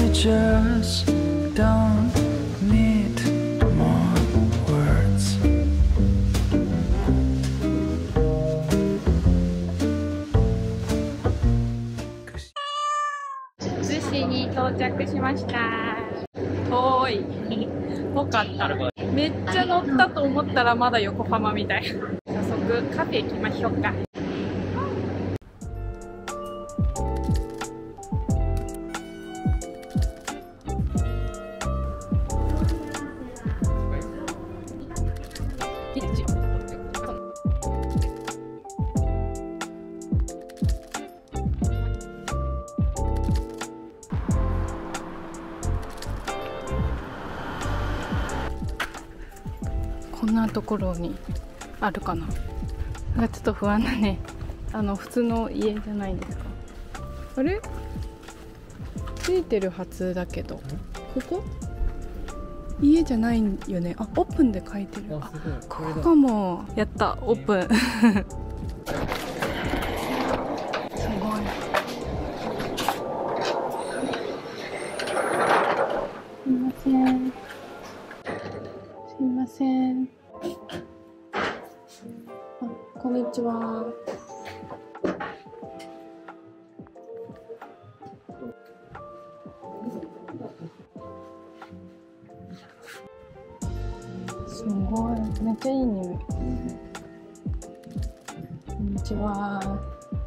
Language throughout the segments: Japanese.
you just don't need more words. 逗子に到着しました。遠い。遠かった。めっちゃ乗ったと思ったらまだ横浜みたい。早速カフェ行きましょうか。こんなところにあるかな。なんかちょっと不安だね。普通の家じゃないですか。あれ？ついてるはずだけど、ここ？家じゃないよね。あ、オープンで書いてる。あ、ここかも。やった、オープン。すごい。すいません。すいません。あ、こんにちは。すごい、めっちゃいい匂い。こんにちは。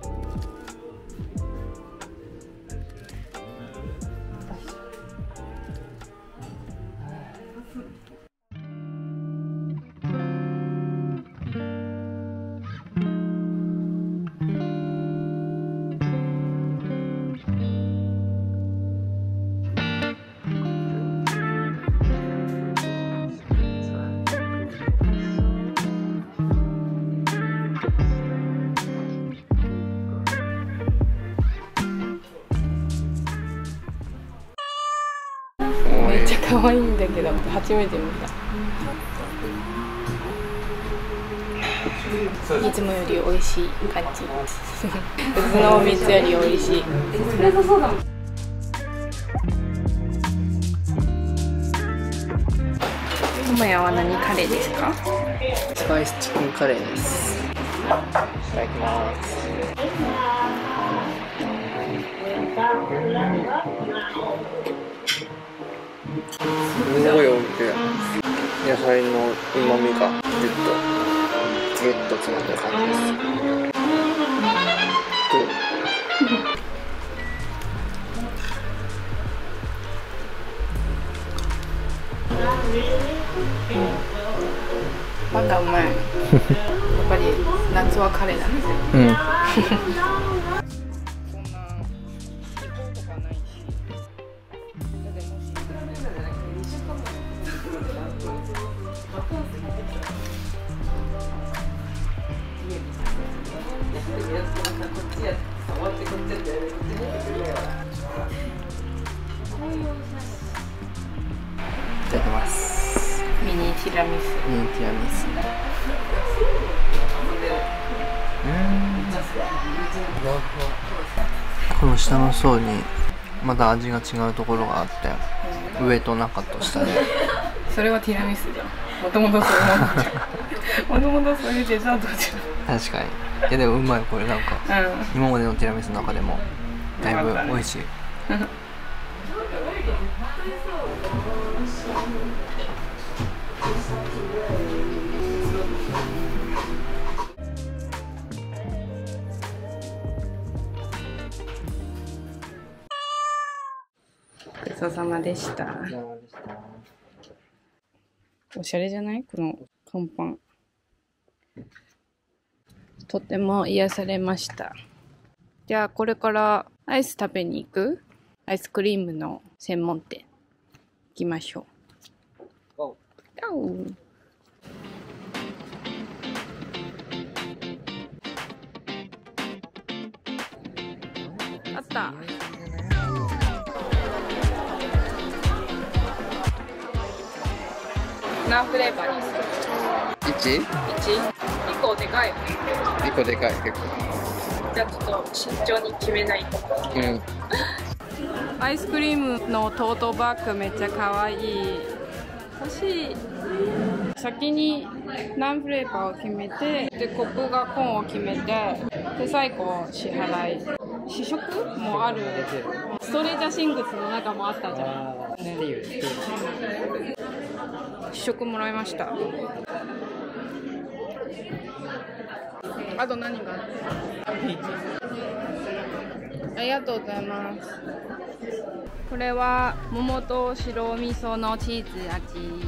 めっちゃ可愛いんだけど、初めて見た。いつもより美味しい感じ。別のお店より美味しい。ともやは何カレーですか？ スパイスチキンカレーです。いただきます。すごい大きく野菜の旨味がギュッと詰まってる感じです。 パンがうまい。やっぱり夏はカレーだね。 うん。いただきます。 ミニティラミス。 ミニティラミス。この下の層にまだ味が違うところがあって、上と中と下で。 それはティラミスじゃん。もともとそういうものじゃん。もともとそういうデザートじゃん。確かに。いやでもうまい、これなんか、今までのティラミスの中でもだいぶ美味しい。 ごちそうさまでした。おしゃれじゃない？この看板。とても癒されました。じゃあこれからアイス食べに行く？アイスクリームの専門店行きましょう。あった。何フレーバーにする？ 1？ 1？1 個でかいよね。 1個でかい、結構。 じゃあちょっと慎重に決めないと。 うん。 アイスクリームのトートバッグめっちゃ可愛い。欲しい。先に何フレーバーを決めて、でコップがコーンを決めて、で最後支払い。試食もある。ストレージャーシングスの中もあったじゃん。ね、試食もらいました。あと何がある？ありがとうございます。これは桃と白味噌のチーズ味。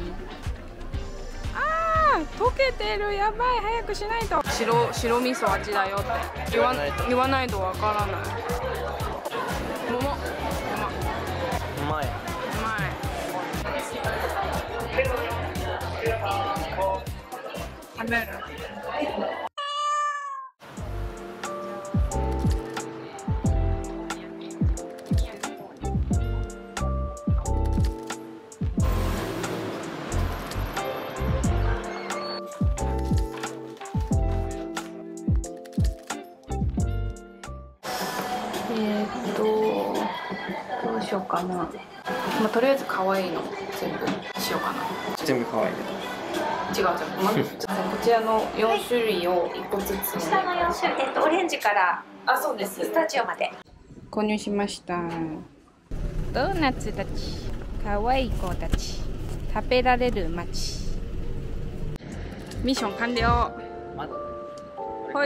あー、溶けてる。やばい、早くしないと。白味噌味だよって言わないとわからない。桃、うまい。食べる。どうしようかな。まあ、とりあえず可愛いの全部しようかな。 全部可愛い。 違う。こちらの4種類を1個ずつ。 下の4種類、オレンジからそうです。 スタジオまで購入しました。ドーナツたち、可愛い子たち、食べられる街。ミッション完了。はい。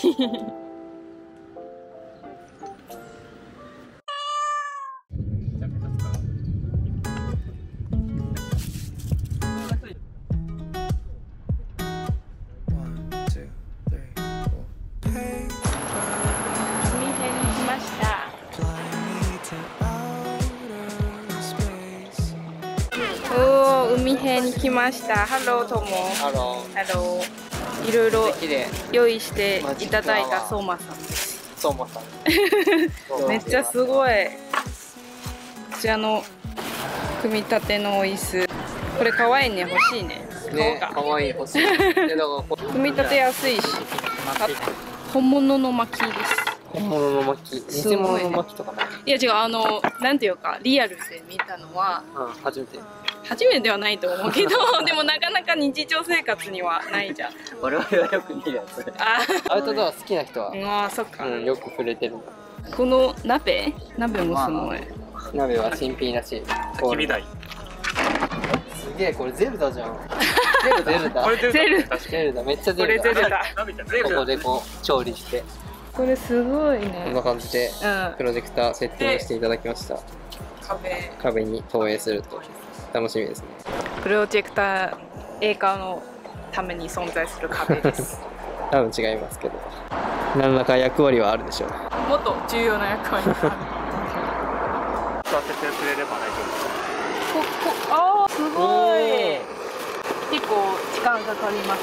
海辺に来ました。ハローとも。ハロー。いろいろ用意していただいた相馬さんです。 相馬さん。 めっちゃすごい。こちらの組み立ての椅子。これ可愛いね、欲しいね。 ね、可愛い欲しい。 組み立てやすいし。本物の薪です。 本物の薪。偽物の薪とかない。 いや違う、なんていうかリアルで見たのは。 初めて。 初めてではないと思うけど、でもなかなか日常生活にはないじゃん。 我々はよく見るやつ。アウトドア好きな人は、 そっか。 よく触れてる。 この鍋もすごい。 鍋は新品らしい。 焚き火台。 すげえ、これゼルダじゃん。ゼルダ。ゼルダ、めっちゃゼルダ。 これゼルダ。 ここでこう調理して。 これすごいね。 こんな感じでプロジェクターセッティングしていただきました。壁に投影すると楽しみですね。 プロジェクター映画のために存在する壁です。 多分違いますけど、何らか役割はあるでしょう。 もっと重要な役割がある。 座っててくれれば大丈夫。 あー、すごい。結構時間かかります。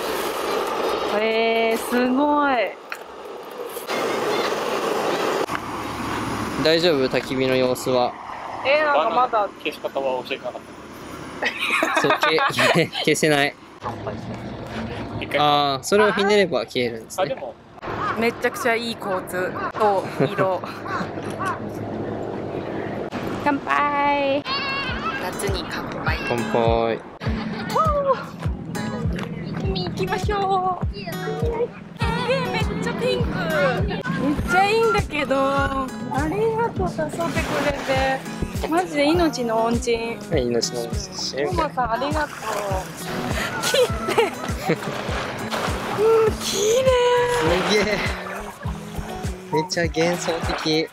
すごい。 大丈夫？焚き火の様子は。 なんかまだ消し方は教えなかった。 そう、消せない。それをひねれば消えるんですね。 めちゃくちゃいい構図と色。乾杯。夏に乾杯。 乾杯。 海行きましょう。めっちゃピンク。めっちゃいいんだけど。ありがとう、誘ってくれて。マジで命の恩人。 命の恩人。 相馬さん、ありがとう。綺麗。 すげえ。めっちゃ幻想的。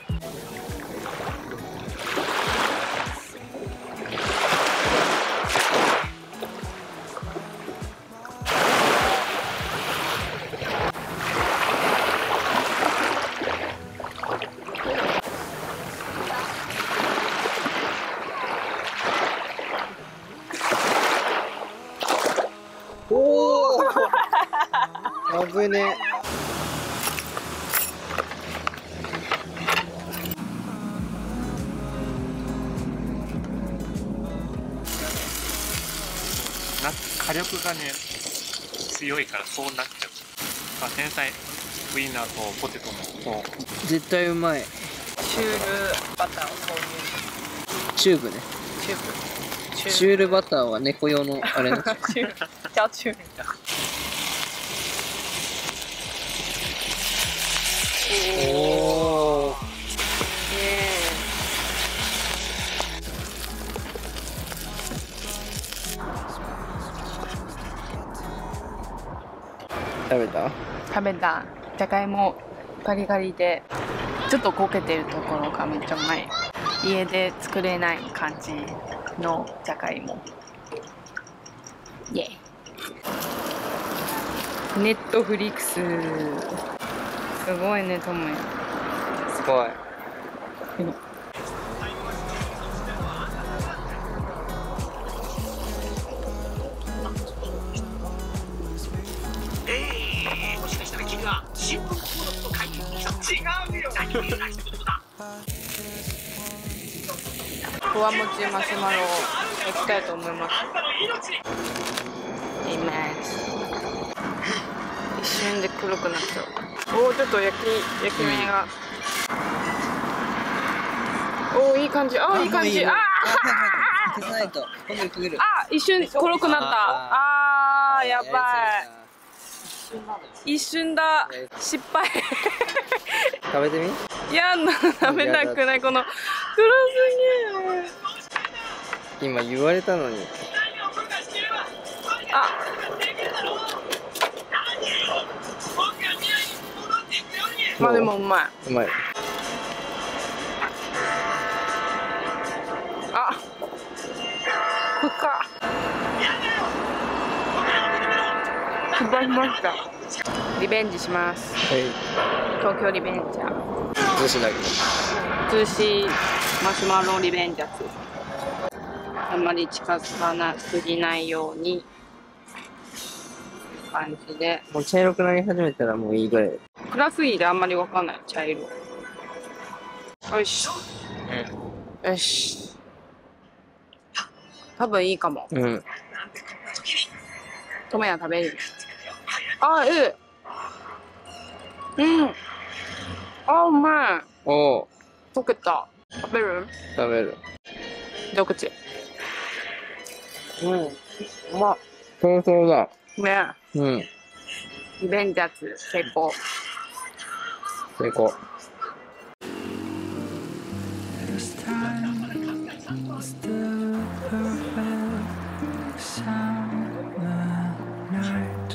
危ねえ。 火力がね強いからそうなっちゃう。天才ウインナーとポテトの絶対うまい。 シュールバターを購入。 チューブね。 チューブ。 シュールバターは猫用のあれなんですチュール。じゃあチュールだ。 おお。食べた？ 食べた。じゃがいもガリガリでちょっと焦げてるところがめっちゃうまい。家で作れない感じのじゃがいも。イエイ。ネットフリックス。すごいね、トモヤ。 すごい。 もしかしたら君は新聞購読と会議違うよ。何を言い出してるのだ。 ふわもちマシュマロを焼きたいと思います。います。一瞬で黒くなっちゃう。おお、ちょっと焼き目が。おお、いい感じ。ああ、いい感じ。ああ。 消さないと。焦げる。 あ、一瞬黒くなった。ああ、やばい。一瞬だ。失敗。 食べてみ？ いや、食べたくない。この黒すぎる。 今言われたのに。 あ。まあでもうまい。 うまい。 あ。深っ。失敗しました。リベンジします。 はい。 東京リベンジャー。 寿司だけど。 寿司マシュマロリベンジャーズ。あんまり近づかなすぎないように感じで。 もう茶色くなり始めたらもういいぐらい。 暗すぎてあんまりわかんない。茶色。よし。よし。多分いいかも。 うん。 トモヤ食べる。あ、うん。あ、うまい。 おお。 溶けた。食べる？ 食べる。 一口。うん。うまっ。 そうそうだ。 ね。 うん。 リベンジャーズ成功。 成功。 This time is the perfect summer night.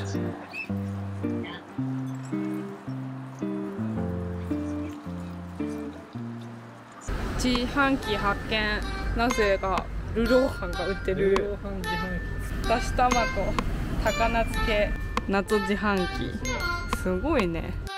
自販機発見。なぜかルローハンが売ってる。だし玉と高菜漬け謎自販機。すごいね。